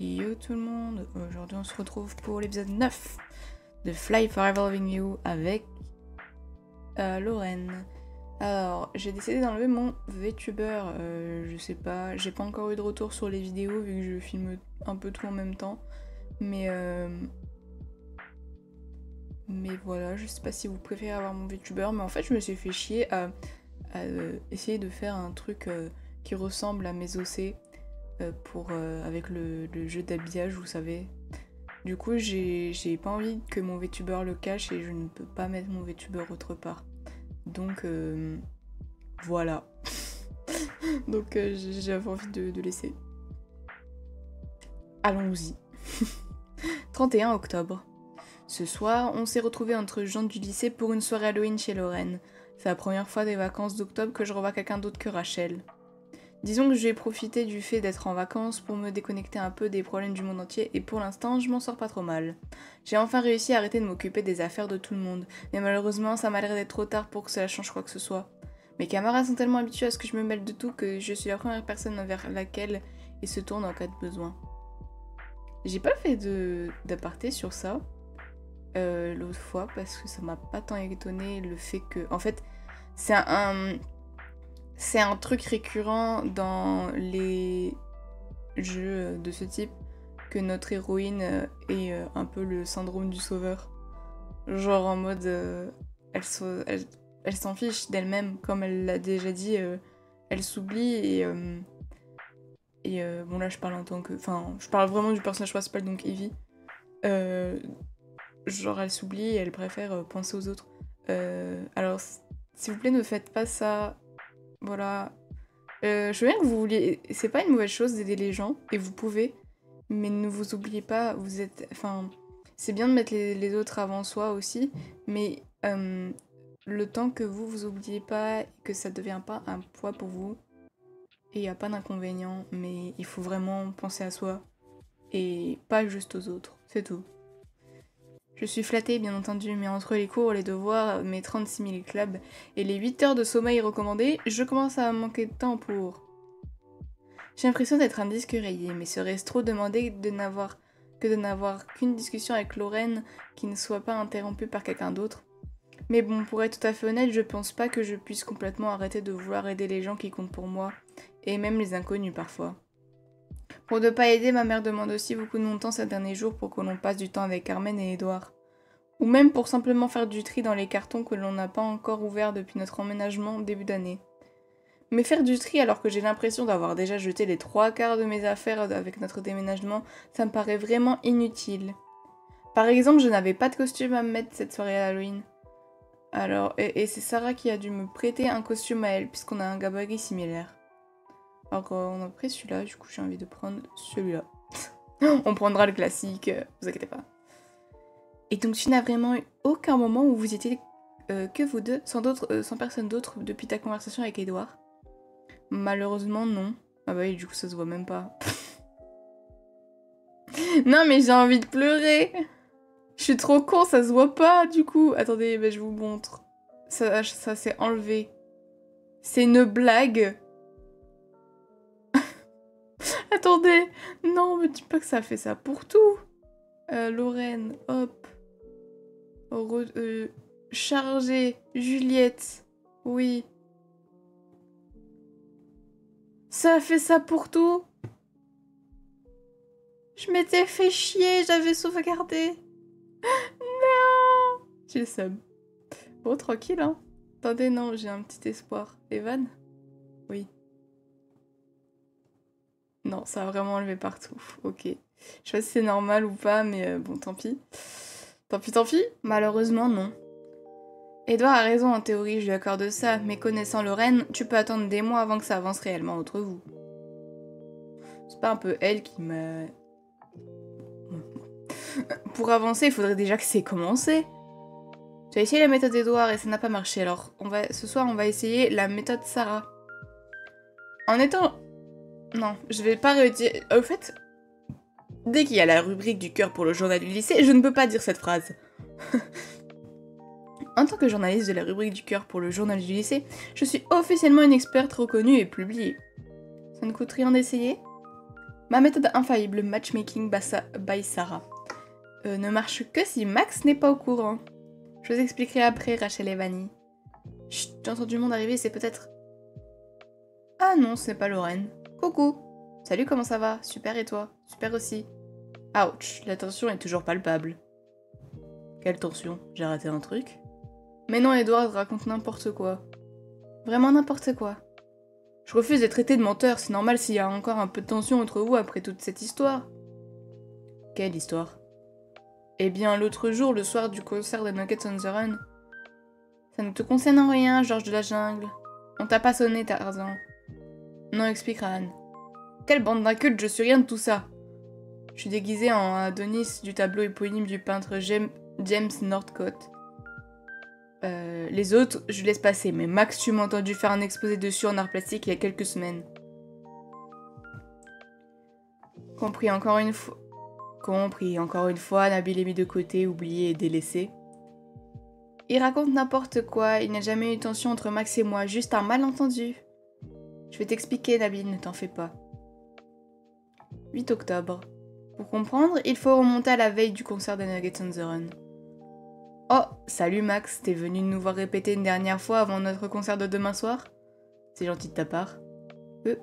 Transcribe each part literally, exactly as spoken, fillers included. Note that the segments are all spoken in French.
Yo tout le monde, aujourd'hui on se retrouve pour l'épisode neuf de Fly Forever Loving You avec euh, Lorraine. Alors, j'ai décidé d'enlever mon VTuber, euh, je sais pas, j'ai pas encore eu de retour sur les vidéos vu que je filme un peu tout en même temps, mais euh, mais voilà, je sais pas si vous préférez avoir mon VTuber, mais en fait je me suis fait chier à, à euh, essayer de faire un truc euh, qui ressemble à mes O C. Euh, pour, euh, avec le, le jeu d'habillage, vous savez. Du coup, j'ai pas envie que mon VTuber le cache et je ne peux pas mettre mon VTuber autre part. Donc, euh, voilà. Donc, euh, j'avais envie de, de laisser. Allons-y. trente et un octobre. Ce soir, on s'est retrouvés entre gens du lycée pour une soirée Halloween chez Lorraine. C'est la première fois des vacances d'octobre que je revois quelqu'un d'autre que Rachel. Disons que je vais profiter du fait d'être en vacances pour me déconnecter un peu des problèmes du monde entier et pour l'instant je m'en sors pas trop mal. J'ai enfin réussi à arrêter de m'occuper des affaires de tout le monde, mais malheureusement ça m'a l'air d'être trop tard pour que cela change quoi que ce soit. Mes camarades sont tellement habitués à ce que je me mêle de tout que je suis la première personne vers laquelle ils se tournent en cas de besoin. J'ai pas fait de d'aparté sur ça euh, l'autre fois parce que ça m'a pas tant étonné le fait que... En fait, c'est un... un C'est un truc récurrent dans les jeux de ce type, que notre héroïne ait un peu le syndrome du sauveur. Genre en mode, euh, elle, elle, elle s'en fiche d'elle-même, comme elle l'a déjà dit, euh, elle s'oublie et... Euh, et euh, bon là je parle en tant que... Enfin, je parle vraiment du personnage principal, donc Evie. Euh, genre elle s'oublie et elle préfère penser aux autres. Euh, alors, s'il vous plaît, ne faites pas ça... Voilà. Euh, je veux bien que vous vouliez... C'est pas une mauvaise chose d'aider les gens, et vous pouvez, mais ne vous oubliez pas, vous êtes... Enfin, c'est bien de mettre les, les autres avant soi aussi, mais euh, le temps que vous vous oubliez pas, que ça devient pas un poids pour vous, et il n'y a pas d'inconvénient, mais il faut vraiment penser à soi, et pas juste aux autres, c'est tout. Je suis flattée, bien entendu, mais entre les cours, les devoirs, mes trente-six mille clubs et les huit heures de sommeil recommandées, je commence à manquer de temps pour... J'ai l'impression d'être un disque rayé, mais serait-ce trop demander de n'avoir que de n'avoir qu'une discussion avec Lorraine qui ne soit pas interrompue par quelqu'un d'autre. Mais bon, pour être tout à fait honnête, je pense pas que je puisse complètement arrêter de vouloir aider les gens qui comptent pour moi, et même les inconnus parfois. Pour ne pas aider, ma mère demande aussi beaucoup de mon temps ces derniers jours pour que l'on passe du temps avec Carmen et Edouard. Ou même pour simplement faire du tri dans les cartons que l'on n'a pas encore ouverts depuis notre emménagement début d'année. Mais faire du tri alors que j'ai l'impression d'avoir déjà jeté les trois quarts de mes affaires avec notre déménagement, ça me paraît vraiment inutile. Par exemple, je n'avais pas de costume à me mettre cette soirée à Halloween. Alors, et, et c'est Sarah qui a dû me prêter un costume à elle, puisqu'on a un gabarit similaire. Alors on a pris celui-là, du coup j'ai envie de prendre celui-là. On prendra le classique, euh, vous inquiétez pas. Et donc tu n'as vraiment eu aucun moment où vous étiez euh, que vous deux, sans, euh, sans personne d'autre depuis ta conversation avec Edouard? Malheureusement non. Ah bah oui, du coup ça se voit même pas. Non mais j'ai envie de pleurer. Je suis trop con, ça se voit pas du coup. Attendez, bah, je vous montre. Ça, ça s'est enlevé. C'est une blague. Attendez, non, me dis pas que ça fait ça pour tout. Euh, Lorraine, hop. Re euh, chargé, Juliette, oui. Ça a fait ça pour tout. Je m'étais fait chier, j'avais sauvegardé. Non. J'ai le seum. Bon, tranquille, hein. Attendez, non, j'ai un petit espoir. Evan? Oui. Non, ça a vraiment enlevé partout. Ok. Je sais pas si c'est normal ou pas, mais euh, bon, tant pis. Tant pis, tant pis. Malheureusement, non. Edouard a raison en théorie, je lui accorde ça, mais connaissant Lorraine, tu peux attendre des mois avant que ça avance réellement entre vous. C'est pas un peu elle qui m'a... Pour avancer, il faudrait déjà que c'est commencé. Tu as essayé la méthode Edouard et ça n'a pas marché, alors on va... ce soir on va essayer la méthode Sarah. En étant... Non, je vais pas redire... Au fait, dès qu'il y a la rubrique du cœur pour le journal du lycée, je ne peux pas dire cette phrase. En tant que journaliste de la rubrique du cœur pour le journal du lycée, je suis officiellement une experte reconnue et publiée. Ça ne coûte rien d'essayer? Ma méthode infaillible, matchmaking by Sarah, euh, ne marche que si Max n'est pas au courant. Je vous expliquerai après, Rachel et Vanny. Chut, j'ai entendu le monde arriver, c'est peut-être... Ah non, c'est pas Lorraine. Coucou. Salut, comment ça va? Super, et toi? Super aussi. Ouch, la tension est toujours palpable. Quelle tension? J'ai raté un truc? Mais non, Edward raconte n'importe quoi. Vraiment n'importe quoi. Je refuse d'être traité de menteur, c'est normal s'il y a encore un peu de tension entre vous après toute cette histoire. Quelle histoire? Eh bien, l'autre jour, le soir du concert des Nuggets on the Run. Ça ne te concerne en rien, Georges de la Jungle. On t'a pas sonné, Tarzan. Non, explique Ryan. Quelle bande d'incultes, je suis rien de tout ça. Je suis déguisée en Adonis du tableau éponyme du peintre James, James Northcote. Euh, les autres, je laisse passer, mais Max, tu m'as entendu faire un exposé dessus en art plastique il y a quelques semaines. Compris encore une fois. Compris encore une fois, Nabil est mis de côté, oublié et délaissé. Il raconte n'importe quoi, il n'y a jamais eu de tension entre Max et moi, juste un malentendu. Je vais t'expliquer, Nabil, ne t'en fais pas. huit octobre. Pour comprendre, il faut remonter à la veille du concert des Nuggets on the Run. Oh, salut Max, t'es venu nous voir répéter une dernière fois avant notre concert de demain soir? C'est gentil de ta part. Euh.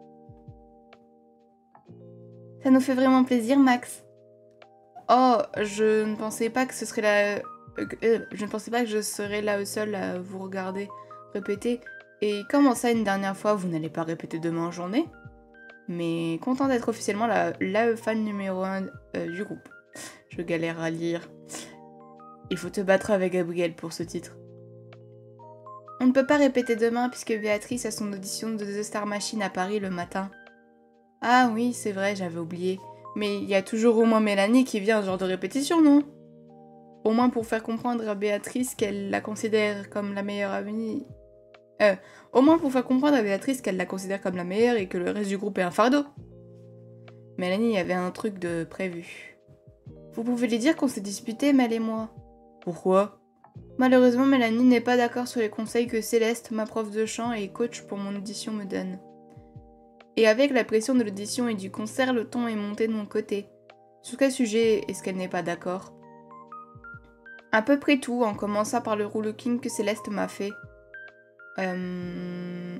Ça nous fait vraiment plaisir, Max. Oh, je ne pensais pas que ce serait la... Euh, euh, je ne pensais pas que je serais là seule à vous regarder répéter. Et comment ça, une dernière fois, vous n'allez pas répéter demain en journée? Mais content d'être officiellement la, la fan numéro un euh, du groupe. Je galère à lire. Il faut te battre avec Gabriel pour ce titre. On ne peut pas répéter demain puisque Béatrice a son audition de The Star Machine à Paris le matin. Ah oui, c'est vrai, j'avais oublié. Mais il y a toujours au moins Mélanie qui vient à ce genre de répétition, non? Au moins pour faire comprendre à Béatrice qu'elle la considère comme la meilleure amie... Euh, au moins pour faire comprendre à Béatrice qu'elle la considère comme la meilleure et que le reste du groupe est un fardeau. Mélanie avait un truc de prévu. Vous pouvez lui dire qu'on s'est disputés, Mel et moi. Pourquoi? Malheureusement, Mélanie n'est pas d'accord sur les conseils que Céleste, ma prof de chant et coach pour mon audition, me donne. Et avec la pression de l'audition et du concert, le ton est monté de mon côté. Sur quel sujet est-ce qu'elle n'est pas d'accord? À peu près tout, en commençant par le relooking que Céleste m'a fait. Euh...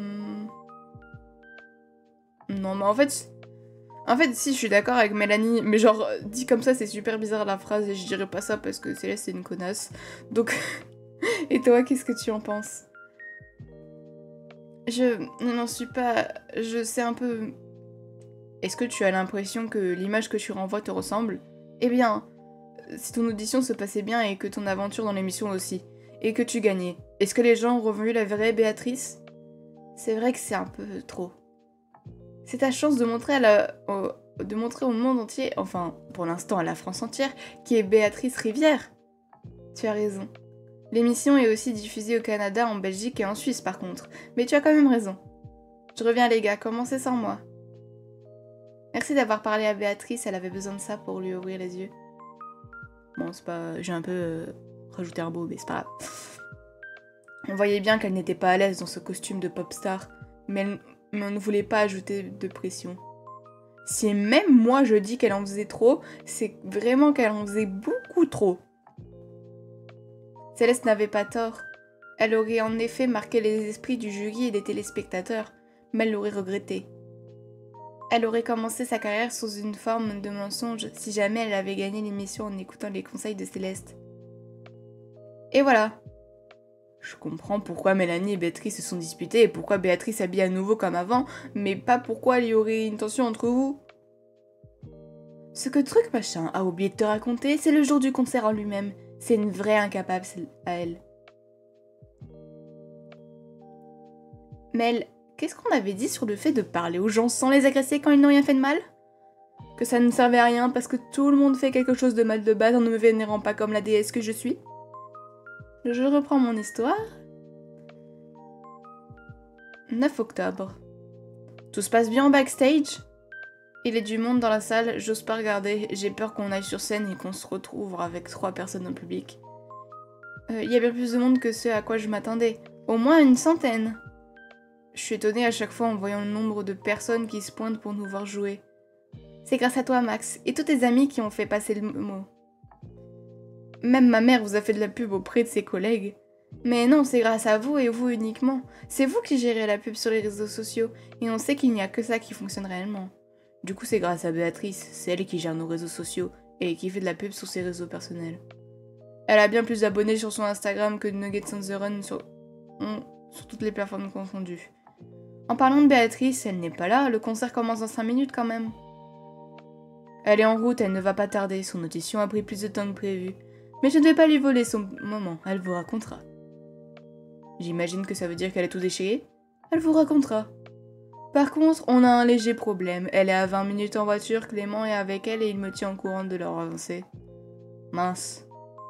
Non, mais en fait... En fait, si, je suis d'accord avec Mélanie, mais genre, dit comme ça, c'est super bizarre la phrase, et je dirais pas ça parce que Céleste, c'est une connasse. Donc... Et toi, qu'est-ce que tu en penses? Je n'en suis pas... Je sais un peu... Est-ce que tu as l'impression que l'image que tu renvoies te ressemble? Eh bien, si ton audition se passait bien et que ton aventure dans l'émission aussi, et que tu gagnais, est-ce que les gens ont revu la vraie Béatrice? C'est vrai que c'est un peu trop. C'est ta chance de montrer, à la, au, de montrer au monde entier, enfin, pour l'instant à la France entière, qui est Béatrice Rivière. Tu as raison. L'émission est aussi diffusée au Canada, en Belgique et en Suisse par contre, mais tu as quand même raison. Je reviens les gars, commencez sans moi. Merci d'avoir parlé à Béatrice, elle avait besoin de ça pour lui ouvrir les yeux. Bon, c'est pas... j'ai un peu euh, rajouté un beau, mais c'est pas grave. On voyait bien qu'elle n'était pas à l'aise dans ce costume de pop star, mais, elle... mais on ne voulait pas ajouter de pression. Si même moi je dis qu'elle en faisait trop, c'est vraiment qu'elle en faisait beaucoup trop. Céleste n'avait pas tort. Elle aurait en effet marqué les esprits du jury et des téléspectateurs, mais elle l'aurait regretté. Elle aurait commencé sa carrière sous une forme de mensonge si jamais elle avait gagné l'émission en écoutant les conseils de Céleste. Et voilà. Je comprends pourquoi Mélanie et Béatrice se sont disputées et pourquoi Béatrice s'habille à nouveau comme avant, mais pas pourquoi il y aurait une tension entre vous. Ce que Truc Machin a oublié de te raconter, c'est le jour du concert en lui-même. C'est une vraie incapable à elle. Mel, qu'est-ce qu'on avait dit sur le fait de parler aux gens sans les agresser quand ils n'ont rien fait de mal? Que ça ne servait à rien parce que tout le monde fait quelque chose de mal de base en ne me vénérant pas comme la déesse que je suis? Je reprends mon histoire. neuf octobre. Tout se passe bien en backstage? Il est du monde dans la salle, j'ose pas regarder, j'ai peur qu'on aille sur scène et qu'on se retrouve avec trois personnes en public. Il euh, y a bien plus de monde que ce à quoi je m'attendais, au moins une centaine. Je suis étonnée à chaque fois en voyant le nombre de personnes qui se pointent pour nous voir jouer. C'est grâce à toi, Max, et tous tes amis qui ont fait passer le mot. Même ma mère vous a fait de la pub auprès de ses collègues. Mais non, c'est grâce à vous et vous uniquement. C'est vous qui gérez la pub sur les réseaux sociaux, et on sait qu'il n'y a que ça qui fonctionne réellement. Du coup, c'est grâce à Béatrice, c'est elle qui gère nos réseaux sociaux, et qui fait de la pub sur ses réseaux personnels. Elle a bien plus d'abonnés sur son Instagram que de Nuggets on the Run sur... sur toutes les plateformes confondues. En parlant de Béatrice, elle n'est pas là, le concert commence dans cinq minutes quand même. Elle est en route, elle ne va pas tarder, son audition a pris plus de temps que prévu. Mais je ne vais pas lui voler son moment, elle vous racontera. J'imagine que ça veut dire qu'elle est tout déchirée. Elle vous racontera. Par contre, on a un léger problème. Elle est à vingt minutes en voiture, Clément est avec elle et il me tient au courant de leur avancée. Mince.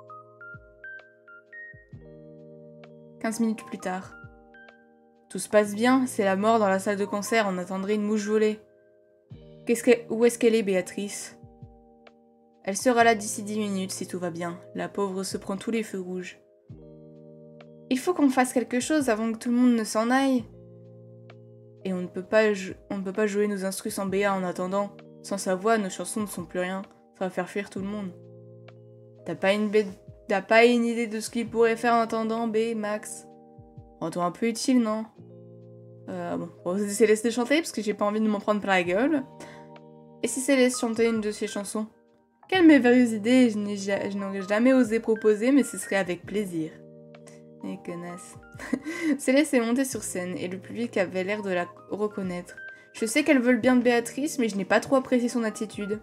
quinze minutes plus tard. Tout se passe bien, c'est la mort dans la salle de concert, on attendrait une mouche volée. Qu'est-ce que... Où est-ce qu'elle est, Béatrice? Elle sera là d'ici dix minutes si tout va bien. La pauvre se prend tous les feux rouges. Il faut qu'on fasse quelque chose avant que tout le monde ne s'en aille. Et on ne peut pas, on ne peut pas jouer nos instrus sans Béa en attendant. Sans sa voix, nos chansons ne sont plus rien. Ça va faire fuir tout le monde. T'as pas une, bé... T'as pas une idée de ce qu'il pourrait faire en attendant, B, Max? Rends-toi un peu utile, non? Euh, bon, on va essayer de laisser chanter parce que j'ai pas envie de m'en prendre plein la gueule. Et si c'est laisse chanter une de ses chansons? Quelle merveilleuse idée, je n'aurais jamais osé proposer, mais ce serait avec plaisir. Et connasse. Céleste est montée sur scène, et le public avait l'air de la reconnaître. Je sais qu'elle veut le bien de Béatrice, mais je n'ai pas trop apprécié son attitude.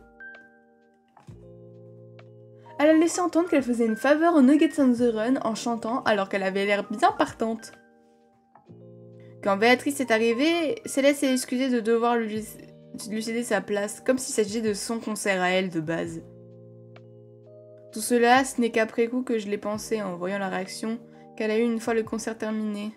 Elle a laissé entendre qu'elle faisait une faveur aux Nuggets on the Run en chantant, alors qu'elle avait l'air bien partante. Quand Béatrice est arrivée, Céleste s'est excusée de devoir lui, lui céder sa place, comme s'il s'agissait de son concert à elle de base. Tout cela, ce n'est qu'après coup que je l'ai pensé en voyant la réaction qu'elle a eue une fois le concert terminé.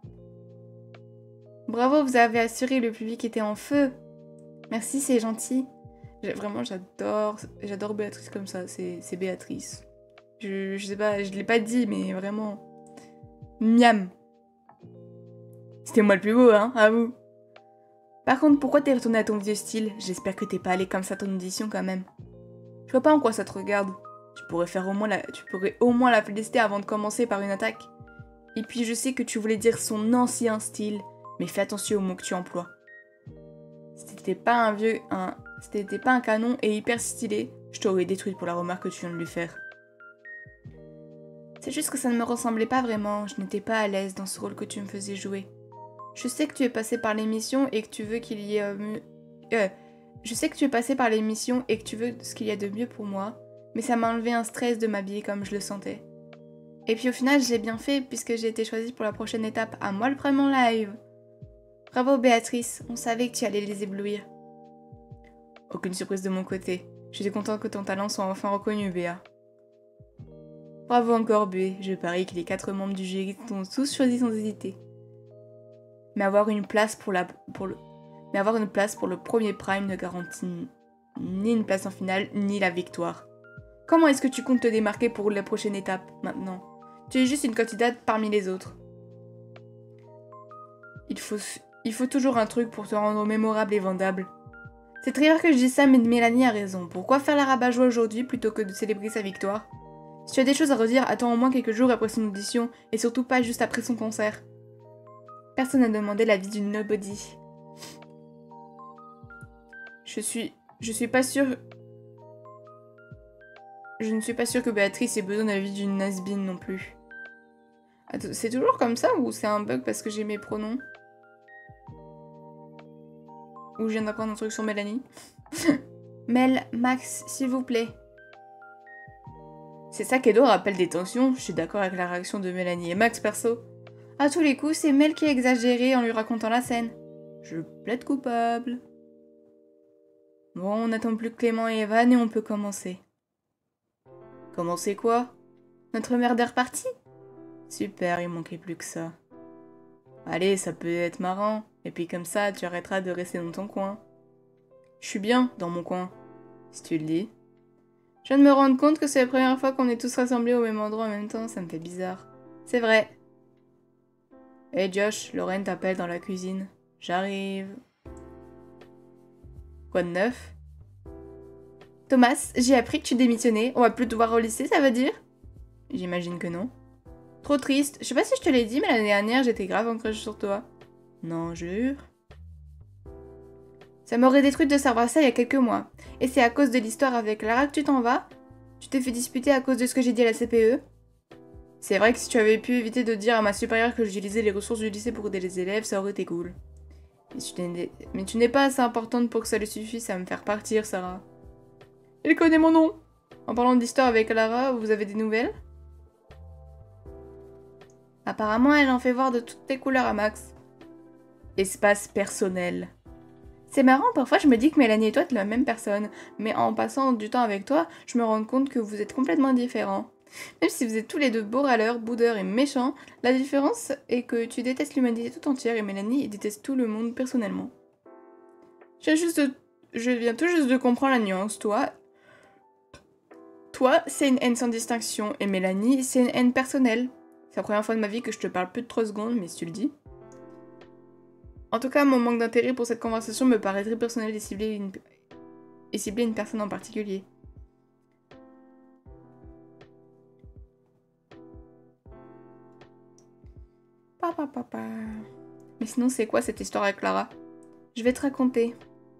Bravo, vous avez assuré, le public était en feu. Merci, c'est gentil. Vraiment, j'adore j'adore Béatrice comme ça, c'est Béatrice. Je, je sais pas, je l'ai pas dit, mais vraiment... Miam. C'était moi le plus beau, hein, à vous. Par contre, pourquoi t'es retourné à ton vieux style? J'espère que t'es pas allé comme ça à ton audition quand même. Je vois pas en quoi ça te regarde. Tu pourrais faire au moins la... Tu pourrais au moins la féliciter avant de commencer par une attaque. Et puis je sais que tu voulais dire son ancien style, mais fais attention aux mots que tu emploies. C'était pas un vieux... un... C'était pas un canon et hyper stylé, je t'aurais détruite pour la remarque que tu viens de lui faire. C'est juste que ça ne me ressemblait pas vraiment, je n'étais pas à l'aise dans ce rôle que tu me faisais jouer. Je sais que tu es passé par l'émission et que tu veux qu'il y ait mieux... Euh, je sais que tu es passé par l'émission et que tu veux ce qu'il y a de mieux pour moi, mais ça m'a enlevé un stress de m'habiller comme je le sentais. Et puis au final, je l'ai bien fait puisque j'ai été choisie pour la prochaine étape, à moi le premier en live. Bravo Béatrice, on savait que tu allais les éblouir. Aucune surprise de mon côté. Je suis contente que ton talent soit enfin reconnu, Béa. Bravo encore, B. Je parie que les quatre membres du jury t'ont tous choisi sans hésiter. Mais avoir une place pour la pour le mais avoir une place pour le premier prime ne garantit ni une place en finale ni la victoire. Comment est-ce que tu comptes te démarquer pour la prochaine étape maintenant? Tu es juste une candidate parmi les autres. Il faut il faut toujours un truc pour te rendre mémorable et vendable. C'est très rare que je dise ça, mais Mélanie a raison. Pourquoi faire la rabat-joie aujourd'hui plutôt que de célébrer sa victoire? Si tu as des choses à redire, attends au moins quelques jours après son audition, et surtout pas juste après son concert. Personne n'a demandé l'avis d'une nobody. Je suis... Je suis pas sûre... Je ne suis pas sûre que Béatrice ait besoin de l'avis d'une nasbine non plus. C'est toujours comme ça ou c'est un bug parce que j'ai mes pronoms? Ou je viens d'apprendre un truc sur Mélanie? Mel, Max, s'il vous plaît. C'est ça qu'Edo rappelle des tensions, je suis d'accord avec la réaction de Mélanie et Max perso. À tous les coups, c'est Mel qui a exagéré en lui racontant la scène. Je plaide coupable. Bon, on n'attend plus que Clément et Evan et on peut commencer. Commencer quoi? Notre merde est repartie? Super, il manquait plus que ça. Allez, ça peut être marrant, et puis comme ça, tu arrêteras de rester dans ton coin. Je suis bien dans mon coin, si tu le dis. Je viens de me rendre compte que c'est la première fois qu'on est tous rassemblés au même endroit en même temps, ça me fait bizarre. C'est vrai. Hey Josh, Lorraine t'appelle dans la cuisine. J'arrive. Quoi de neuf? Thomas, j'ai appris que tu démissionnais. On va plus te voir au lycée, ça veut dire? J'imagine que non. Trop triste. Je sais pas si je te l'ai dit, mais l'année dernière, j'étais grave en crush sur toi. Non, jure. Ça m'aurait détruit de savoir ça il y a quelques mois. Et c'est à cause de l'histoire avec Lara que tu t'en vas? Tu t'es fait disputer à cause de ce que j'ai dit à la C P E? C'est vrai que si tu avais pu éviter de dire à ma supérieure que j'utilisais les ressources du lycée pour aider les élèves, ça aurait été cool. Mais tu n'es pas assez importante pour que ça le suffise à me faire partir, Sarah. Il connaît mon nom. En parlant d'histoire avec Lara, vous avez des nouvelles? Apparemment, elle en fait voir de toutes les couleurs à Max. Espace personnel. C'est marrant, parfois je me dis que Mélanie et toi êtes la même personne, mais en passant du temps avec toi, je me rends compte que vous êtes complètement différents. Même si vous êtes tous les deux beaux râleurs, boudeurs et méchants, la différence est que tu détestes l'humanité tout entière et Mélanie déteste tout le monde personnellement. Je viens, juste de... je viens tout juste de comprendre la nuance, toi. Toi, c'est une haine sans distinction, et Mélanie, c'est une haine personnelle. C'est la première fois de ma vie que je te parle plus de trois secondes, mais si tu le dis. En tout cas, mon manque d'intérêt pour cette conversation me paraît très personnel et cibler une... et cibler une personne en particulier. Papa, papa. Mais sinon, c'est quoi cette histoire avec Clara? Je vais te raconter.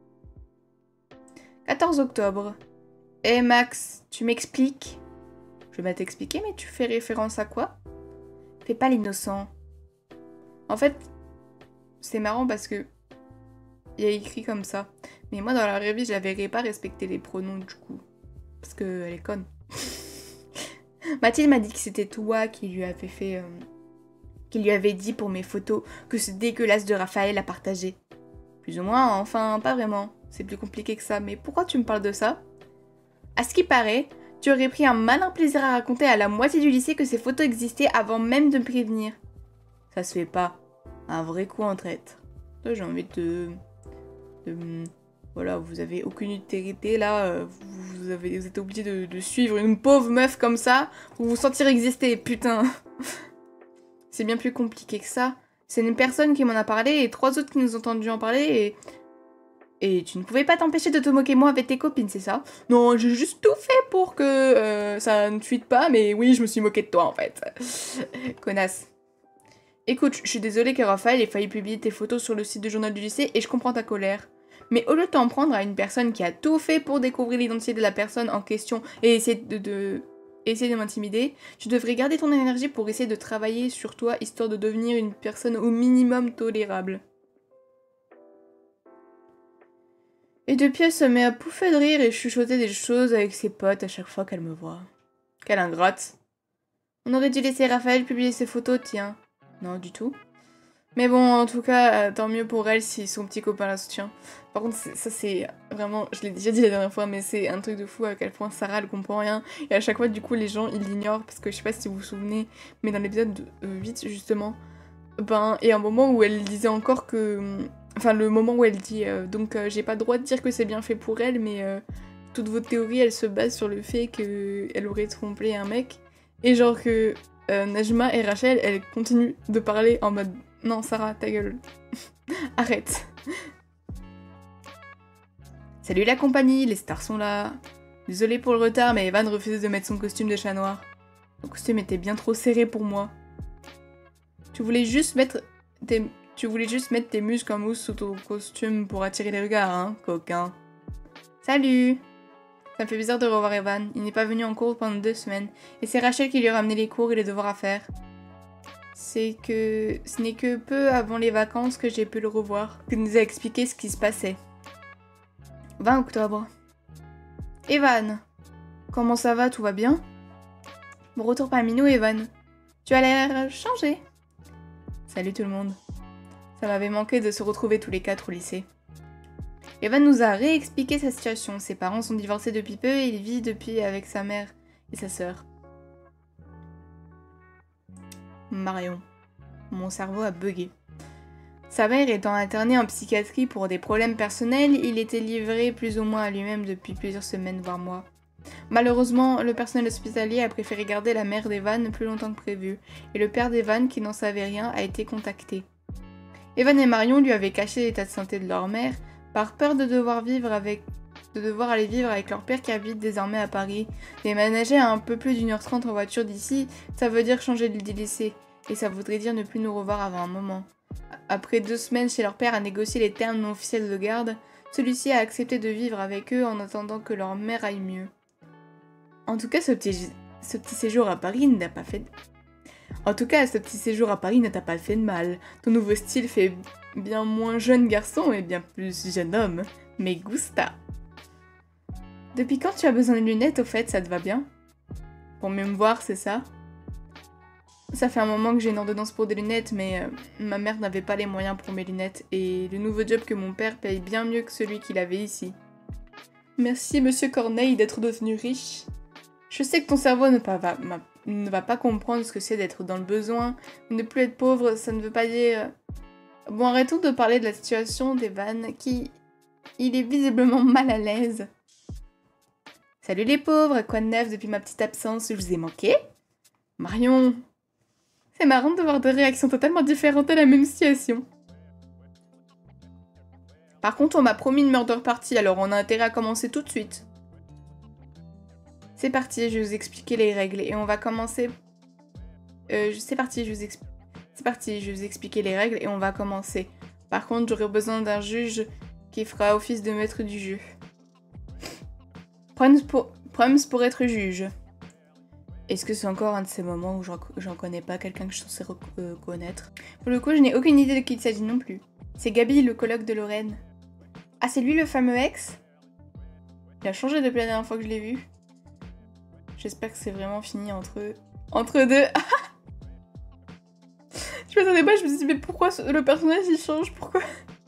quatorze octobre. Eh hey Max, tu m'expliques? Je vais t'expliquer, mais tu fais référence à quoi? Fais pas l'innocent. En fait, c'est marrant parce que il y a écrit comme ça. Mais moi, dans la vraie vie, je la verrais pas respecter les pronoms du coup. Parce qu'elle est conne. Mathilde m'a dit que c'était toi qui lui avait fait... Euh, qui lui avait dit pour mes photos que ce dégueulasse de Raphaël a partagé. Plus ou moins, enfin, pas vraiment. C'est plus compliqué que ça. Mais pourquoi tu me parles de ça? À ce qui paraît, tu aurais pris un malin plaisir à raconter à la moitié du lycée que ces photos existaient avant même de me prévenir. Ça se fait pas. Un vrai coup en traite. J'ai envie de... de... Voilà, vous avez aucune utilité là, vous, avez, vous êtes obligé de, de suivre une pauvre meuf comme ça, vous vous sentir exister, putain. C'est bien plus compliqué que ça. C'est une personne qui m'en a parlé et trois autres qui nous ont entendu en parler et... Et tu ne pouvais pas t'empêcher de te moquer moi avec tes copines, c'est ça? Non, j'ai juste tout fait pour que euh, ça ne fuite pas, mais oui, je me suis moquée de toi en fait. Connasse. Écoute, je suis désolée que Raphaël ait failli publier tes photos sur le site du journal du lycée et je comprends ta colère. Mais au lieu de t'en prendre à une personne qui a tout fait pour découvrir l'identité de la personne en question et essayer de, de, essayer de m'intimider, tu devrais garder ton énergie pour essayer de travailler sur toi histoire de devenir une personne au minimum tolérable. Et depuis, elle se met à pouffer de rire et chuchoter des choses avec ses potes à chaque fois qu'elle me voit. Quelle ingrate. On aurait dû laisser Raphaël publier ses photos, tiens. Non, du tout. Mais bon, en tout cas, tant mieux pour elle si son petit copain la soutient. Par contre, ça c'est vraiment, je l'ai déjà dit la dernière fois, mais c'est un truc de fou à quel point Sarah elle comprend rien. Et à chaque fois, du coup, les gens ils l'ignorent parce que je sais pas si vous vous souvenez, mais dans l'épisode huit justement, ben, il y a un moment où elle disait encore que. Enfin, le moment où elle dit euh, donc euh, j'ai pas le droit de dire que c'est bien fait pour elle, mais euh, toute votre théorie elle se base sur le fait qu'elle aurait trompé un mec. Et genre que euh, Najma et Rachel elles continuent de parler en mode. Non, Sarah, ta gueule. Arrête. Salut la compagnie, les stars sont là. Désolée pour le retard, mais Evan refusait de mettre son costume de chat noir. Son costume était bien trop serré pour moi. Tu voulais juste mettre tes, tu voulais juste mettre tes muscles en mousse sous ton costume pour attirer les regards, hein, coquin. Salut. Ça me fait bizarre de revoir Evan. Il n'est pas venu en cours pendant deux semaines. Et c'est Rachel qui lui a ramené les cours et les devoirs à faire. C'est que ce n'est que peu avant les vacances que j'ai pu le revoir, qu'il nous a expliqué ce qui se passait. vingt octobre. Evan, comment ça va? Tout va bien? Bon retour parmi nous, Evan. Tu as l'air changé. Salut tout le monde. Ça m'avait manqué de se retrouver tous les quatre au lycée. Evan nous a réexpliqué sa situation. Ses parents sont divorcés depuis peu et il vit depuis avec sa mère et sa sœur. Marion. Mon cerveau a bugué. Sa mère étant internée en psychiatrie pour des problèmes personnels, il était livré plus ou moins à lui-même depuis plusieurs semaines voire mois. Malheureusement, le personnel hospitalier a préféré garder la mère d'Evan plus longtemps que prévu, et le père d'Evan, qui n'en savait rien, a été contacté. Evan et Marion lui avaient caché l'état de santé de leur mère, par peur de devoir vivre avec, de devoir aller vivre avec leur père qui habite désormais à Paris. Déménager à un peu plus d'une heure trente en voiture d'ici, ça veut dire changer de lycée. Et ça voudrait dire ne plus nous revoir avant un moment. Après deux semaines chez leur père à négocier les termes non officiels de garde, celui-ci a accepté de vivre avec eux en attendant que leur mère aille mieux. En tout cas, ce petit, ce petit séjour à Paris n'a pas fait... En tout cas, ce petit séjour à Paris ne t'a pas fait de mal. Ton nouveau style fait bien moins jeune garçon et bien plus jeune homme. Mais gusta. Depuis quand tu as besoin de lunettes, au fait, ça te va bien? Pour mieux me voir, c'est ça? Ça fait un moment que j'ai une ordonnance pour des lunettes, mais euh, ma mère n'avait pas les moyens pour mes lunettes, et le nouveau job que mon père paye bien mieux que celui qu'il avait ici. Merci, monsieur Corneille, d'être devenu riche. Je sais que ton cerveau ne, pas, va, ma, ne va pas comprendre ce que c'est d'être dans le besoin. Ne plus être pauvre, ça ne veut pas dire... Bon, arrêtons de parler de la situation d'Evan, qui... Il est visiblement mal à l'aise. Salut les pauvres, quoi de neuf depuis ma petite absence, je vous ai manqué? Marion... C'est marrant de voir deux réactions totalement différentes à la même situation. Par contre, on m'a promis une murder party, alors on a intérêt à commencer tout de suite. C'est parti, je vais vous expliquer les règles et on va commencer... Euh, c'est parti, je vous exp... C'est parti, je vais vous expliquer les règles et on va commencer. Par contre, j'aurai besoin d'un juge qui fera office de maître du jeu. Prums pour, Prums pour être juge. Est-ce que c'est encore un de ces moments où j'en connais pas quelqu'un que je suis censée euh, connaître? Pour le coup, je n'ai aucune idée de qui il s'agit non plus. C'est Gabi, le coloc de Lorraine. Ah, c'est lui le fameux ex? Il a changé depuis la dernière fois que je l'ai vu. J'espère que c'est vraiment fini entre eux. Entre deux. Je m'attendais pas, je me suis dit, mais pourquoi le personnage il change? Pourquoi?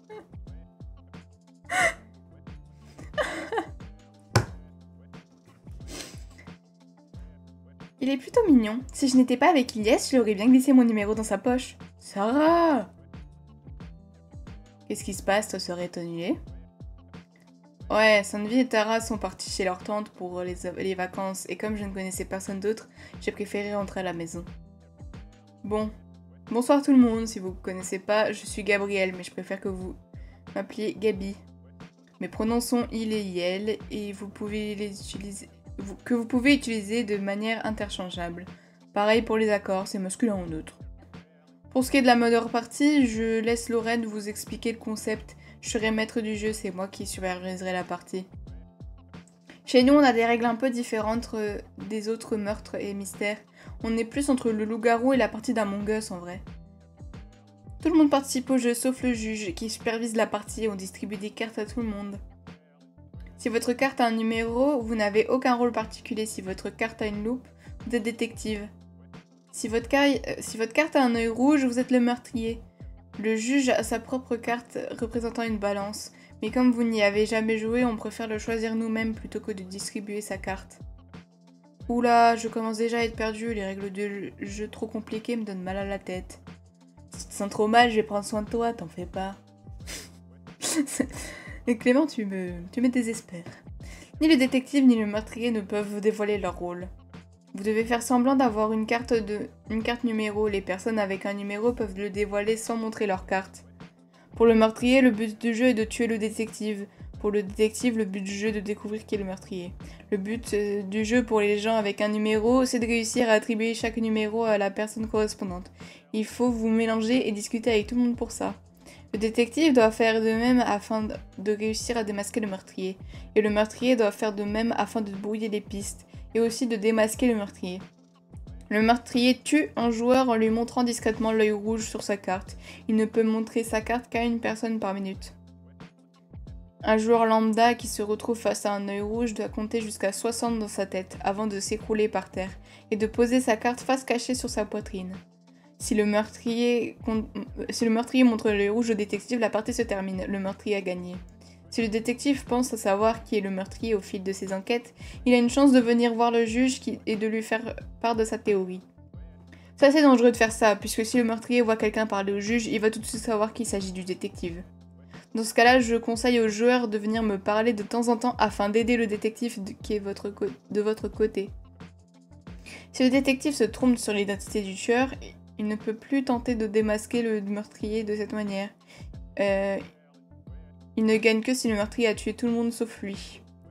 Il est plutôt mignon. Si je n'étais pas avec Ilyes, je lui aurais bien glissé mon numéro dans sa poche. Sarah! Qu'est-ce qui se passe? Ta soirée est annulée? Ouais, Sanvi et Tara sont partis chez leur tante pour les, les vacances, et comme je ne connaissais personne d'autre, j'ai préféré rentrer à la maison. Bon. Bonsoir tout le monde, si vous ne connaissez pas, je suis Gabrielle, mais je préfère que vous m'appeliez Gabi. Mes pronoms sont il et elle, et vous pouvez les utiliser... que vous pouvez utiliser de manière interchangeable. Pareil pour les accords, c'est masculin ou neutre. Pour ce qui est de la murder party, je laisse Lorraine vous expliquer le concept. Je serai maître du jeu, c'est moi qui superviserai la partie. Chez nous, on a des règles un peu différentes des autres meurtres et mystères. On est plus entre le loup-garou et la partie d'Among Us en vrai. Tout le monde participe au jeu sauf le juge qui supervise la partie et on distribue des cartes à tout le monde. Si votre carte a un numéro, vous n'avez aucun rôle particulier. Si votre carte a une loupe, vous êtes détective. Si votre, car... si votre carte a un œil rouge, vous êtes le meurtrier. Le juge a sa propre carte représentant une balance, mais comme vous n'y avez jamais joué, on préfère le choisir nous-mêmes plutôt que de distribuer sa carte. Oula, je commence déjà à être perdu, les règles de jeu trop compliquées me donnent mal à la tête. Si tu te sens trop mal, je vais prendre soin de toi, t'en fais pas. Et Clément, tu me, tu me désespères. Ni le détective ni le meurtrier ne peuvent vous dévoiler leur rôle. Vous devez faire semblant d'avoir une carte de, une carte numéro. Les personnes avec un numéro peuvent le dévoiler sans montrer leur carte. Pour le meurtrier, le but du jeu est de tuer le détective. Pour le détective, le but du jeu est de découvrir qui est le meurtrier. Le but euh, du jeu pour les gens avec un numéro, c'est de réussir à attribuer chaque numéro à la personne correspondante. Il faut vous mélanger et discuter avec tout le monde pour ça. Le détective doit faire de même afin de réussir à démasquer le meurtrier. Et le meurtrier doit faire de même afin de brouiller les pistes. Et aussi de démasquer le meurtrier. Le meurtrier tue un joueur en lui montrant discrètement l'œil rouge sur sa carte. Il ne peut montrer sa carte qu'à une personne par minute. Un joueur lambda qui se retrouve face à un œil rouge doit compter jusqu'à soixante dans sa tête avant de s'écrouler par terre et de poser sa carte face cachée sur sa poitrine. Si le meurtrier, si le meurtrier montre l'œil rouge au détective, la partie se termine. Le meurtrier a gagné. Si le détective pense à savoir qui est le meurtrier au fil de ses enquêtes, il a une chance de venir voir le juge qui... et de lui faire part de sa théorie. C'est assez dangereux de faire ça, puisque si le meurtrier voit quelqu'un parler au juge, il va tout de suite savoir qu'il s'agit du détective. Dans ce cas-là, je conseille aux joueurs de venir me parler de temps en temps afin d'aider le détective qui est votre de votre côté. Si le détective se trompe sur l'identité du tueur, il ne peut plus tenter de démasquer le meurtrier de cette manière. Euh... Il ne gagne que si le meurtrier a tué tout le monde sauf lui.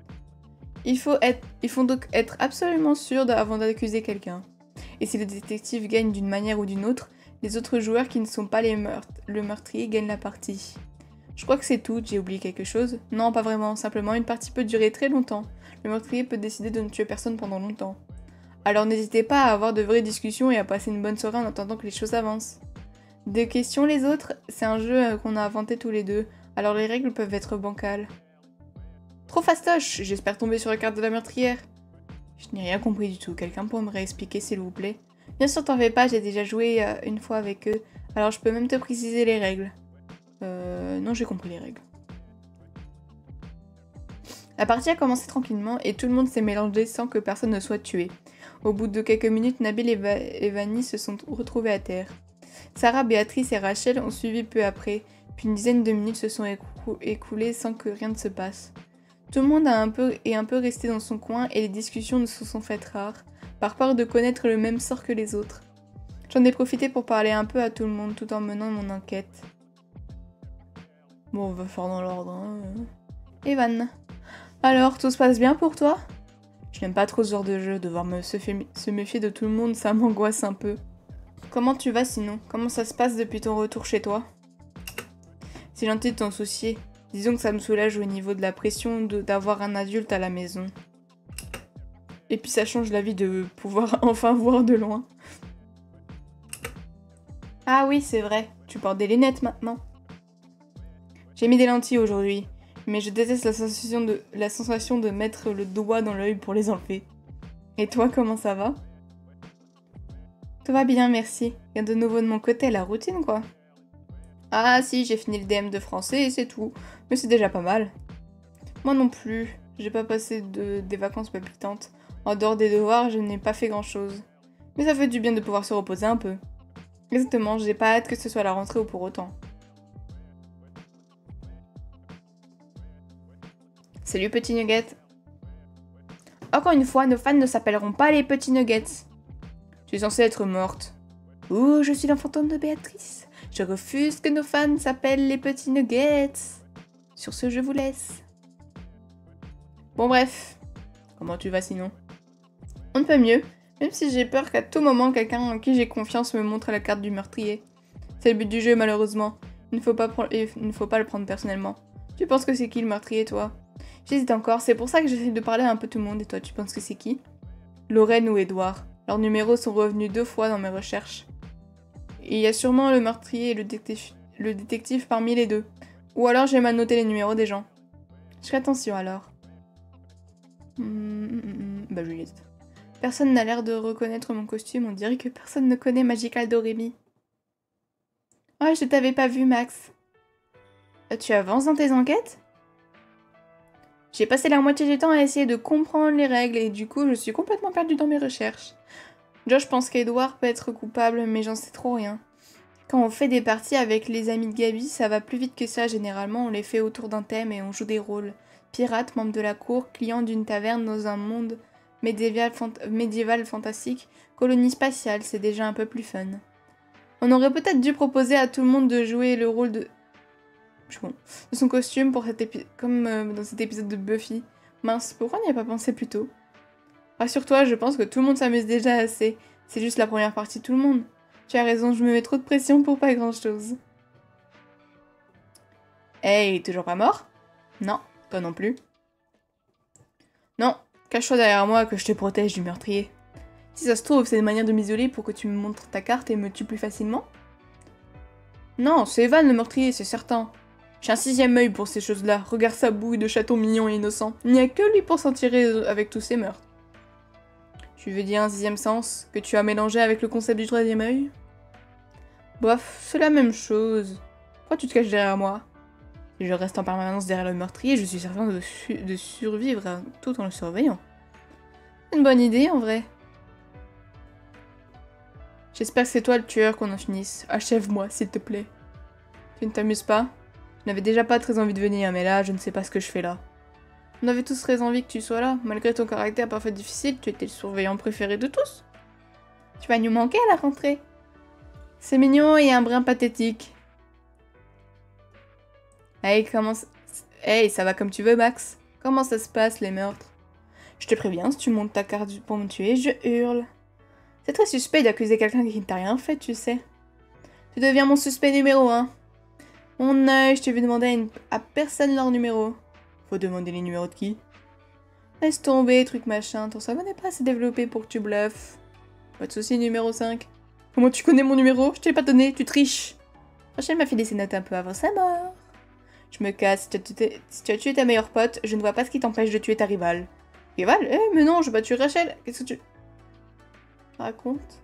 Il faut, être, il faut donc être absolument sûr avant d'accuser quelqu'un. Et si le détective gagne d'une manière ou d'une autre, les autres joueurs qui ne sont pas les meurtres, le meurtrier gagnent la partie. Je crois que c'est tout, j'ai oublié quelque chose. Non, pas vraiment, simplement une partie peut durer très longtemps. Le meurtrier peut décider de ne tuer personne pendant longtemps. Alors n'hésitez pas à avoir de vraies discussions et à passer une bonne soirée en attendant que les choses avancent. Des questions les autres, c'est un jeu qu'on a inventé tous les deux, alors les règles peuvent être bancales. Trop fastoche, j'espère tomber sur la carte de la meurtrière. Je n'ai rien compris du tout, quelqu'un peut me réexpliquer s'il vous plaît. Bien sûr t'en fais pas, j'ai déjà joué euh, une fois avec eux, alors je peux même te préciser les règles. Euh... Non, j'ai compris les règles. La partie a commencé tranquillement et tout le monde s'est mélangé sans que personne ne soit tué. Au bout de quelques minutes, Nabil et, Va et Vanny se sont retrouvés à terre. Sarah, Béatrice et Rachel ont suivi peu après, puis une dizaine de minutes se sont écou écoulées sans que rien ne se passe. Tout le monde a un peu, est un peu resté dans son coin et les discussions se sont faites rares, par peur de connaître le même sort que les autres. J'en ai profité pour parler un peu à tout le monde tout en menant mon enquête. Bon, on va faire dans l'ordre, hein. Evan. Alors, tout se passe bien pour toi? Je n'aime pas trop ce genre de jeu, devoir me se, se méfier de tout le monde, ça m'angoisse un peu. Comment tu vas sinon? Comment ça se passe depuis ton retour chez toi? C'est gentil de t'en soucier. Disons que ça me soulage au niveau de la pression d'avoir un adulte à la maison. Et puis ça change la vie de pouvoir enfin voir de loin. Ah oui, c'est vrai, tu portes des lunettes maintenant. J'ai mis des lentilles aujourd'hui, mais je déteste la sensation de, la sensation de mettre le doigt dans l'œil pour les enlever. Et toi, comment ça va? Tout va bien, merci. Rien de nouveau de mon côté, la routine quoi. Ah si, j'ai fini le D M de français et c'est tout. Mais c'est déjà pas mal. Moi non plus. J'ai pas passé de, des vacances palpitantes. En dehors des devoirs, je n'ai pas fait grand chose. Mais ça fait du bien de pouvoir se reposer un peu. Exactement, j'ai pas hâte que ce soit la rentrée ou pour autant. Salut petit nugget. Encore une fois, nos fans ne s'appelleront pas les petits nuggets. Tu es censée être morte. Ouh, je suis l'enfant de Béatrice. Je refuse que nos fans s'appellent les petits nuggets. Sur ce, je vous laisse. Bon bref, comment tu vas sinon? On ne peut mieux, même si j'ai peur qu'à tout moment, quelqu'un en qui j'ai confiance me montre la carte du meurtrier. C'est le but du jeu malheureusement. Il ne faut pas, il ne faut pas le prendre personnellement. Tu penses que c'est qui le meurtrier toi? J'hésite encore, c'est pour ça que j'essaie de parler à un peu tout le monde. Et toi, tu penses que c'est qui? Lorraine ou Edouard? Leurs numéros sont revenus deux fois dans mes recherches. Et il y a sûrement le meurtrier et le détective, le détective parmi les deux. Ou alors j'ai mal noté les numéros des gens. Je fais attention alors. Mmh, bah Juliette. Personne n'a l'air de reconnaître mon costume, on dirait que personne ne connaît Magical Doremi. Oh, je t'avais pas vu Max. Tu avances dans tes enquêtes? J'ai passé la moitié du temps à essayer de comprendre les règles et du coup je suis complètement perdue dans mes recherches. Josh pense qu'Edouard peut être coupable mais j'en sais trop rien. Quand on fait des parties avec les amis de Gabi, ça va plus vite que ça, généralement on les fait autour d'un thème et on joue des rôles. Pirate, membre de la cour, client d'une taverne dans un monde médiéval, fant médiéval fantastique, colonie spatiale, c'est déjà un peu plus fun. On aurait peut-être dû proposer à tout le monde de jouer le rôle de... Bon, de son costume pour cet épisode, comme euh, dans cet épisode de Buffy. Mince, pourquoi on n'y a pas pensé plus tôt? Rassure-toi, je pense que tout le monde s'amuse déjà assez. C'est juste la première partie de tout le monde. Tu as raison, je me mets trop de pression pour pas grand-chose. Hey, toujours pas mort? Non, toi non plus. Non, cache-toi derrière moi que je te protège du meurtrier. Si ça se trouve, c'est une manière de m'isoler pour que tu me montres ta carte et me tues plus facilement? Non, c'est Evan le meurtrier, c'est certain. J'ai un sixième œil pour ces choses-là. Regarde sa bouille de chaton mignon et innocent. Il n'y a que lui pour s'en tirer avec tous ces meurtres. Tu veux dire un sixième sens que tu as mélangé avec le concept du troisième œil? Bof, c'est la même chose. Pourquoi tu te caches derrière moi? Si je reste en permanence derrière le meurtrier, je suis certain de, su de survivre hein, tout en le surveillant. C'est une bonne idée en vrai. J'espère que c'est toi le tueur qu'on en finisse. Achève-moi, s'il te plaît. Tu ne t'amuses pas? Je n'avais déjà pas très envie de venir, mais là, je ne sais pas ce que je fais là. On avait tous très envie que tu sois là. Malgré ton caractère parfois difficile, tu étais le surveillant préféré de tous. Tu vas nous manquer à la rentrée. C'est mignon et un brin pathétique. Hey, comment ça... Hey, ça va comme tu veux, Max? Comment ça se passe, les meurtres? Je te préviens, si tu montes ta carte pour me tuer, je hurle. C'est très suspect d'accuser quelqu'un qui ne t'a rien fait, tu sais. Tu deviens mon suspect numéro un. Mon œil, je te vais demander à, une... à personne leur numéro. Faut demander les numéros de qui? Laisse tomber, truc machin, ton cerveau n'est pas assez développé pour que tu bluffes. Pas de soucis, numéro cinq. Comment tu connais mon numéro? Je te l'ai pas donné, tu triches. Rachel m'a filé ses notes un peu avant sa mort. Je me casse, si tu, as tué... si tu as tué ta meilleure pote, je ne vois pas ce qui t'empêche de tuer ta rivale. Rivale? Eh, mais non, je vais pas tuer Rachel. Qu'est-ce que tu... raconte?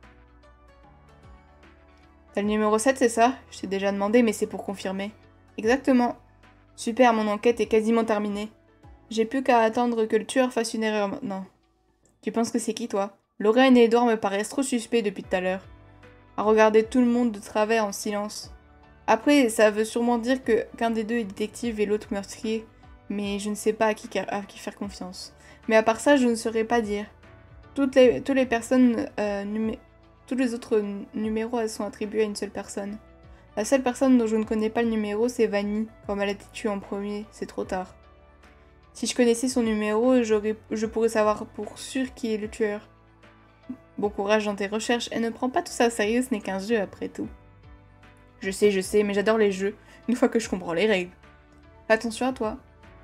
T'as le numéro sept, c'est ça? Je t'ai déjà demandé, mais c'est pour confirmer. Exactement. Super, mon enquête est quasiment terminée. J'ai plus qu'à attendre que le tueur fasse une erreur maintenant. Tu penses que c'est qui, toi? Lorraine et Edouard me paraissent trop suspects depuis tout à l'heure. À regarder tout le monde de travers en silence. Après, ça veut sûrement dire que qu'un des deux est détective et l'autre meurtrier, mais je ne sais pas à qui, à qui faire confiance. Mais à part ça, je ne saurais pas dire. Toutes les, toutes les personnes, euh, numé tous les autres numéros elles sont attribués à une seule personne. La seule personne dont je ne connais pas le numéro, c'est Vanny, comme elle a été tuée en premier, c'est trop tard. Si je connaissais son numéro, je pourrais savoir pour sûr qui est le tueur. Bon courage dans tes recherches, et ne prends pas tout ça au sérieux, ce n'est qu'un jeu après tout. Je sais, je sais, mais j'adore les jeux, une fois que je comprends les règles. Attention à toi.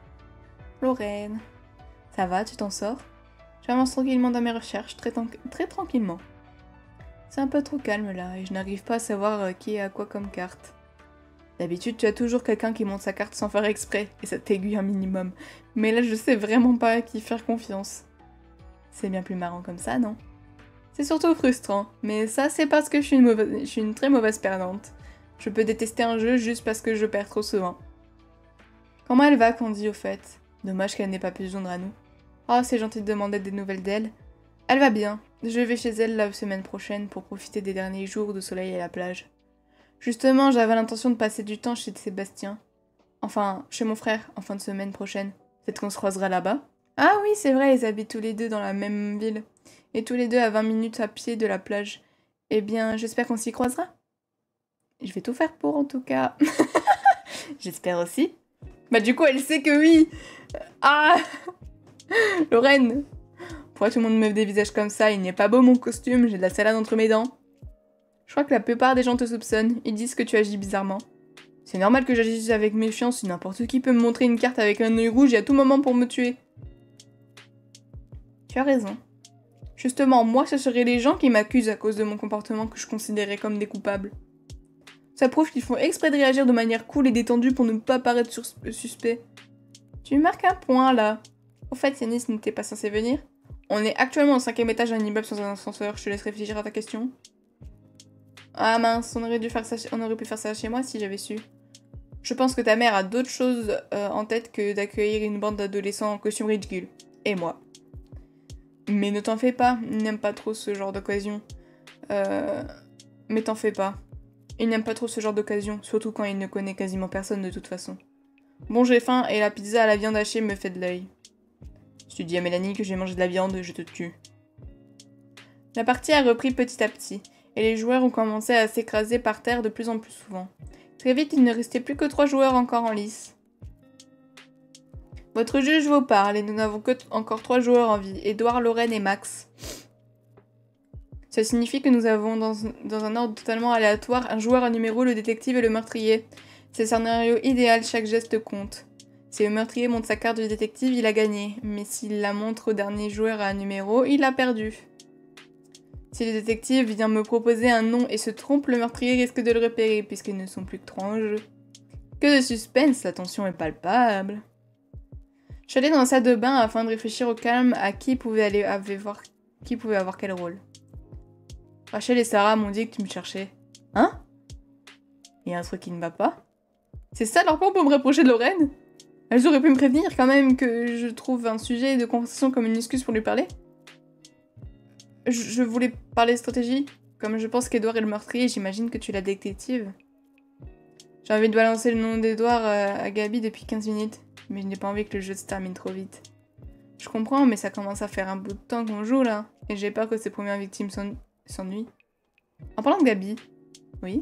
Lorraine. Ça va, tu t'en sors? J'avance tranquillement dans mes recherches, très, très tranquillement. C'est un peu trop calme là, et je n'arrive pas à savoir qui est à quoi comme carte. D'habitude, tu as toujours quelqu'un qui monte sa carte sans faire exprès, et ça t'aiguille un minimum. Mais là, je sais vraiment pas à qui faire confiance. C'est bien plus marrant comme ça, non? C'est surtout frustrant, mais ça, c'est parce que je suis, une mauvaise... je suis une très mauvaise perdante. Je peux détester un jeu juste parce que je perds trop souvent. Comment elle va, Candy, au fait? Dommage qu'elle n'ait pas pu se joindre à nous. Oh, c'est gentil de demander des nouvelles d'elle. Elle va bien. Je vais chez elle la semaine prochaine pour profiter des derniers jours de soleil à la plage. Justement, j'avais l'intention de passer du temps chez Sébastien. Enfin, chez mon frère, en fin de semaine prochaine. Peut-être qu'on se croisera là-bas. Ah oui, c'est vrai, ils habitent tous les deux dans la même ville. Et tous les deux à vingt minutes à pied de la plage. Eh bien, j'espère qu'on s'y croisera. Je vais tout faire pour, en tout cas. J'espère aussi. Bah du coup, elle sait que oui. Ah Lorraine. Pourquoi tout le monde me dévisage comme ça? Il n'est pas beau mon costume, j'ai de la salade entre mes dents. Je crois que la plupart des gens te soupçonnent, ils disent que tu agis bizarrement. C'est normal que j'agisse avec méfiance, si n'importe qui peut me montrer une carte avec un œil rouge et à tout moment pour me tuer. Tu as raison. Justement, moi ce seraient les gens qui m'accusent à cause de mon comportement que je considérais comme des coupables. Ça prouve qu'ils font exprès de réagir de manière cool et détendue pour ne pas paraître sus suspect. Tu marques un point là. Au fait, Yanis n'était pas censé venir. On est actuellement au cinquième étage d'un immeuble sans un ascenseur, je te laisse réfléchir à ta question. Ah mince, on aurait, dû faire ça, on aurait pu faire ça chez moi si j'avais su. Je pense que ta mère a d'autres choses euh, en tête que d'accueillir une bande d'adolescents en costume ridicule. Et moi. Mais ne t'en fais pas, il n'aime pas trop ce genre d'occasion. Euh... Mais t'en fais pas. Il n'aime pas trop ce genre d'occasion, surtout quand il ne connaît quasiment personne de toute façon. Bon, j'ai faim et la pizza à la viande hachée me fait de l'œil. Si tu dis à Mélanie que j'ai mangé de la viande, je te tue. La partie a repris petit à petit, et les joueurs ont commencé à s'écraser par terre de plus en plus souvent. Très vite, il ne restait plus que trois joueurs encore en lice. Votre juge vous parle, et nous n'avons que encore trois joueurs en vie, Edouard, Lorraine et Max. Ça signifie que nous avons, dans, dans un ordre totalement aléatoire, un joueur, un numéro, le détective et le meurtrier. C'est le scénario idéal, chaque geste compte. Si le meurtrier montre sa carte du détective, il a gagné. Mais s'il la montre au dernier joueur à un numéro, il a perdu. Si le détective vient me proposer un nom et se trompe, le meurtrier risque de le repérer, puisqu'ils ne sont plus que trois en jeu. Que de suspense, la tension est palpable. Je suis allée dans la salle de bain afin de réfléchir au calme à qui pouvait aller avait voir, qui pouvait avoir quel rôle. Rachel et Sarah m'ont dit que tu me cherchais. Hein? Il y a un truc qui ne va pas? C'est ça leur plan pour me reprocher de Lorraine? Elles auraient pu me prévenir quand même que je trouve un sujet de conversation comme une excuse pour lui parler. Je, je voulais parler stratégie. Comme je pense qu'Edouard est le meurtrier, j'imagine que tu es la détective. J'ai envie de balancer le nom d'Edouard à, à Gabi depuis quinze minutes, mais je n'ai pas envie que le jeu se termine trop vite. Je comprends, mais ça commence à faire un bout de temps qu'on joue là, et j'ai peur que ses premières victimes s'ennuient. En parlant de Gabi, oui.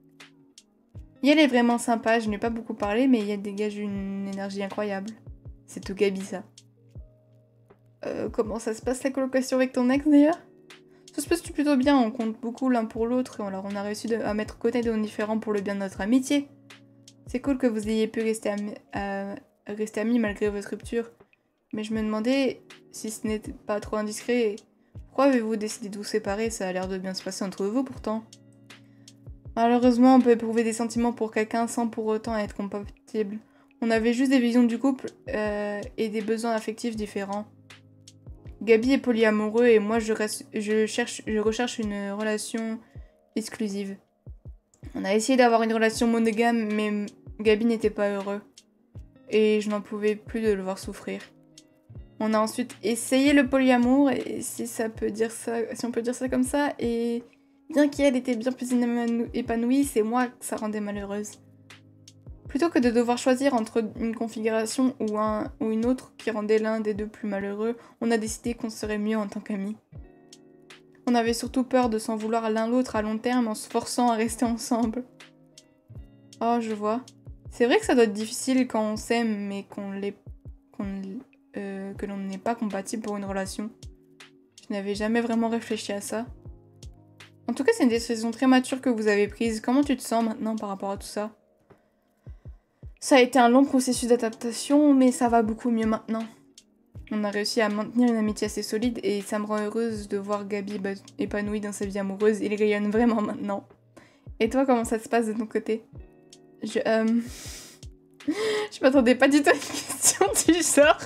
Yael est vraiment sympa, je n'ai pas beaucoup parlé, mais Yael dégage une énergie incroyable. C'est tout Gabi ça. Euh, comment ça se passe la colocation avec ton ex d'ailleurs? Ça se passe plutôt bien, on compte beaucoup l'un pour l'autre, alors on a réussi de, à mettre côté de nos différends pour le bien de notre amitié. C'est cool que vous ayez pu rester amis, euh, rester amis malgré votre rupture. Mais je me demandais, si ce n'était pas trop indiscret, pourquoi avez-vous décidé de vous séparer? Ça a l'air de bien se passer entre vous pourtant. Malheureusement, on peut éprouver des sentiments pour quelqu'un sans pour autant être compatible. On avait juste des visions du couple euh, et des besoins affectifs différents. Gabi est polyamoureux et moi je, reste, je, cherche, je recherche une relation exclusive. On a essayé d'avoir une relation monogame, mais Gabi n'était pas heureux. Et je n'en pouvais plus de le voir souffrir. On a ensuite essayé le polyamour, et si ça peut dire ça, si on peut dire ça comme ça, et bien qu'elle était bien plus épanouie, c'est moi que ça rendait malheureuse. Plutôt que de devoir choisir entre une configuration ou, un, ou une autre qui rendait l'un des deux plus malheureux, on a décidé qu'on serait mieux en tant qu'amis. On avait surtout peur de s'en vouloir l'un l'autre à long terme en se forçant à rester ensemble. Oh, je vois. C'est vrai que ça doit être difficile quand on s'aime, mais qu'on l'est, qu'on, euh, que l'on n'est pas compatible pour une relation. Je n'avais jamais vraiment réfléchi à ça. En tout cas, c'est une décision très mature que vous avez prise. Comment tu te sens maintenant par rapport à tout ça? Ça a été un long processus d'adaptation, mais ça va beaucoup mieux maintenant. On a réussi à maintenir une amitié assez solide et ça me rend heureuse de voir Gabi épanouie dans sa vie amoureuse. Il rayonne vraiment maintenant. Et toi, comment ça se passe de ton côté? Je... Euh... Je m'attendais pas du tout à une question du genre.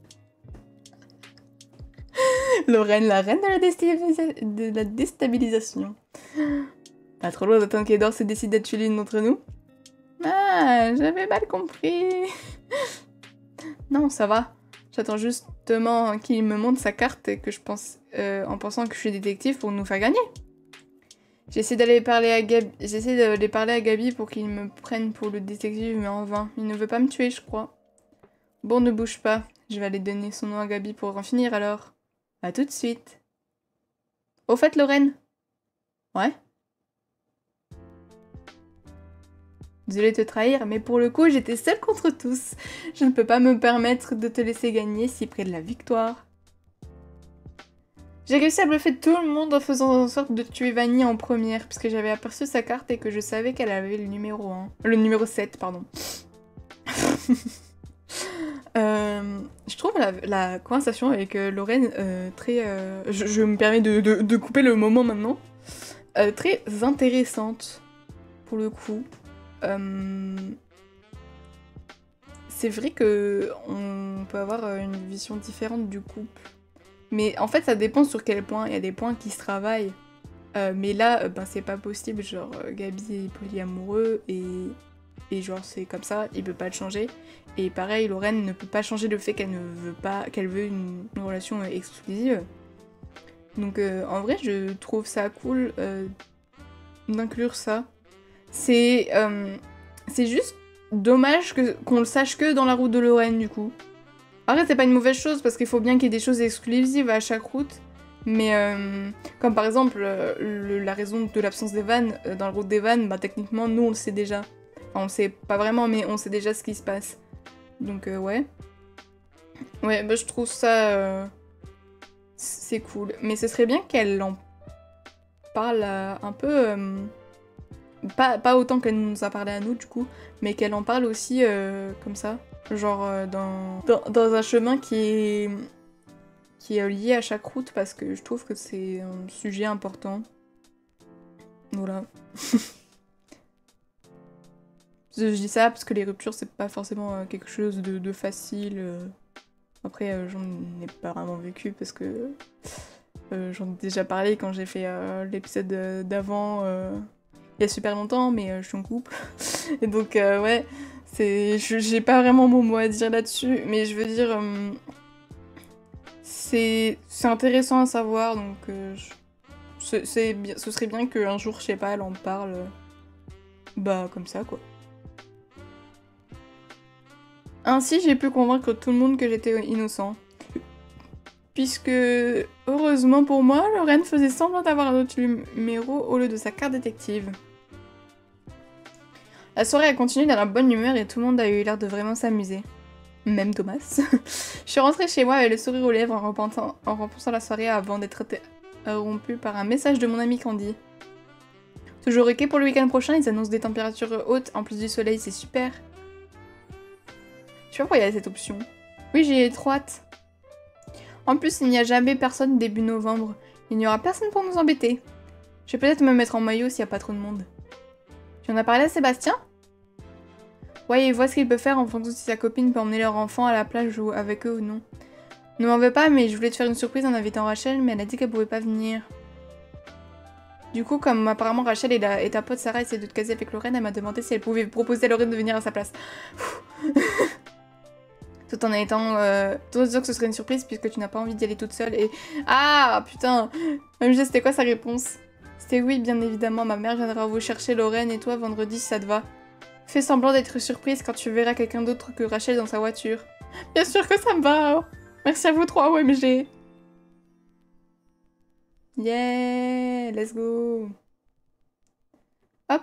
Lorraine, la reine de la, déstabilisa... de la déstabilisation. Pas trop loin d'attendre qu'Edward se décide d'être l'une d'entre nous? Ah, j'avais mal compris. Non, ça va. J'attends justement qu'il me montre sa carte et que je pense, euh, en pensant que je suis détective pour nous faire gagner. J'essaie d'aller parler à Gabi, j'essaie d'aller parler à Gabi pour qu'il me prenne pour le détective, mais en vain. Il ne veut pas me tuer, je crois. Bon, ne bouge pas. Je vais aller donner son nom à Gabi pour en finir alors. À tout de suite. Au fait, Lorraine. Ouais. Désolée de te trahir, mais pour le coup, j'étais seule contre tous. Je ne peux pas me permettre de te laisser gagner si près de la victoire. J'ai réussi à bluffer tout le monde en faisant en sorte de tuer Vanille en première, puisque j'avais aperçu sa carte et que je savais qu'elle avait le numéro un. Le numéro sept, pardon. euh, je trouve la, la conversation avec euh, Lorraine euh, très... Euh, je, je me permets de, de, de couper le moment maintenant. Euh, très intéressante, pour le coup. Euh, c'est vrai que on peut avoir une vision différente du couple. Mais en fait, ça dépend sur quel point. Il y a des points qui se travaillent. Euh, mais là, ben, c'est pas possible. Genre, Gabi est polyamoureux et, et genre, c'est comme ça. Il peut pas le changer. Et pareil, Lorraine ne peut pas changer le fait qu'elle ne veut pas, qu'elle veut une, une relation exclusive. Donc, euh, en vrai, je trouve ça cool euh, d'inclure ça. C'est euh, c'est juste dommage que, qu'on le sache que dans la route de Lorraine, du coup. Après, c'est pas une mauvaise chose, parce qu'il faut bien qu'il y ait des choses exclusives à chaque route. Mais, euh, comme par exemple, euh, le, la raison de l'absence d'Evan, euh, dans la route d'Evan, bah techniquement, nous, on le sait déjà. Enfin, on le sait pas vraiment, mais on sait déjà ce qui se passe. Donc, euh, ouais. Ouais, bah je trouve ça... Euh, c'est cool. Mais ce serait bien qu'elle en parle euh, un peu... Euh, Pas, pas autant qu'elle nous a parlé à nous, du coup, mais qu'elle en parle aussi euh, comme ça. Genre euh, dans, dans, dans un chemin qui est, qui est lié à chaque route, parce que je trouve que c'est un sujet important. Voilà. Je dis ça parce que les ruptures, c'est pas forcément euh, quelque chose de, de facile. Euh. Après, euh, j'en ai pas vraiment vécu, parce que euh, j'en ai déjà parlé quand j'ai fait euh, l'épisode d'avant... Euh... il y a super longtemps, mais euh, je suis en couple. Et donc, euh, ouais, c'est, j'ai pas vraiment mon mot à dire là-dessus, mais je veux dire, euh, c'est intéressant à savoir, donc euh, je, c'est bien, ce serait bien qu'un jour, je sais pas, elle en parle, euh, bah, comme ça, quoi. Ainsi, j'ai pu convaincre tout le monde que j'étais innocent. Puisque, heureusement pour moi, Lorraine faisait semblant d'avoir un autre numéro au lieu de sa carte détective. La soirée a continué dans la bonne humeur et tout le monde a eu l'air de vraiment s'amuser. Même Thomas. Je suis rentrée chez moi avec le sourire aux lèvres en repensant, en repensant la soirée avant d'être interrompue par un message de mon amie Candy. Toujours ok pour le week-end prochain, ils annoncent des températures hautes en plus du soleil, c'est super. Je sais pas pourquoi il y a cette option. Oui, j'ai trop hâte. En plus, il n'y a jamais personne début novembre. Il n'y aura personne pour nous embêter. Je vais peut-être me mettre en maillot s'il n'y a pas trop de monde. Tu en as parlé à Sébastien? Ouais, il voit ce qu'il peut faire en fonction de si sa copine peut emmener leur enfant à la plage ou avec eux ou non. Ne m'en veux pas, mais je voulais te faire une surprise en invitant Rachel, mais elle a dit qu'elle pouvait pas venir. Du coup, comme apparemment Rachel et, la, et ta pote Sarah essaient de te caser avec Lorraine, elle m'a demandé si elle pouvait proposer à Lorraine de venir à sa place. Tout en étant... Euh, tout en disant que ce serait une surprise puisque tu n'as pas envie d'y aller toute seule et... Ah, putain. Même je c'était quoi sa réponse? C'était oui, bien évidemment, ma mère viendra vous chercher Lorraine et toi vendredi si ça te va. Fais semblant d'être surprise quand tu verras quelqu'un d'autre que Rachel dans sa voiture. Bien sûr que ça me va. Merci à vous trois, O M G. Yeah, let's go. Hop.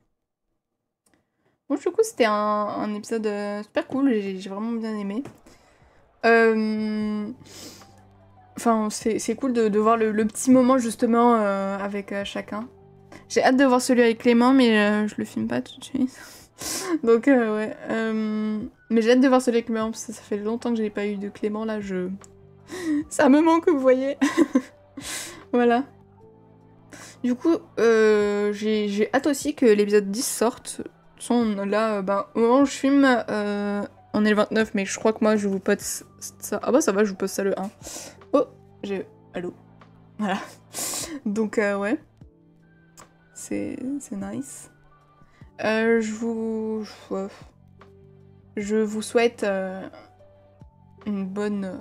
Bon, du coup, c'était un, un épisode euh, super cool, j'ai vraiment bien aimé. Euh... Enfin, c'est cool de, de voir le, le petit moment, justement, euh, avec euh, chacun. J'ai hâte de voir celui avec Clément, mais euh, je le filme pas tout de suite. Donc, euh, ouais. Euh... Mais j'ai hâte de voir celui avec Clément, parce que ça fait longtemps que je n'ai pas eu de Clément, là, je... Ça me manque, vous voyez. Voilà. Du coup, euh, j'ai hâte aussi que l'épisode dix sorte. Sont là, euh, bah, au moment où je filme, euh, on est le vingt-neuf, mais je crois que moi je vous poste ça. Ah bah ça va, je vous poste ça le un. Oh, j'ai... Allô. Voilà. Donc, euh, ouais. C'est nice. Euh, je vous... Je, je vous souhaite euh, une bonne...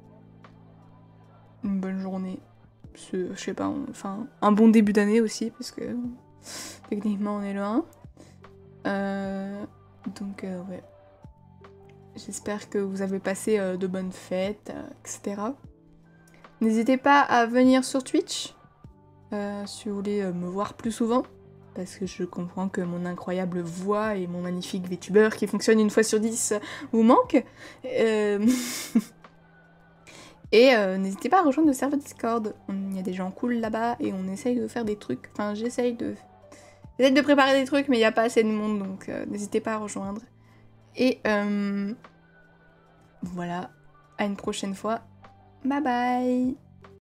Une bonne journée. Je sais pas, enfin, un bon début d'année aussi, parce que techniquement on est le un. Euh, donc, euh, ouais. J'espère que vous avez passé euh, de bonnes fêtes, euh, et cetera. N'hésitez pas à venir sur Twitch, euh, si vous voulez euh, me voir plus souvent, parce que je comprends que mon incroyable voix et mon magnifique VTuber qui fonctionne une fois sur dix euh, vous manquent. Euh... et euh, n'hésitez pas à rejoindre le serveur Discord, il y a des gens cool là-bas et on essaye de faire des trucs, enfin j'essaye de... J'essaie de préparer des trucs, mais il n'y a pas assez de monde, donc euh, n'hésitez pas à rejoindre. Et euh, voilà, à une prochaine fois. Bye bye!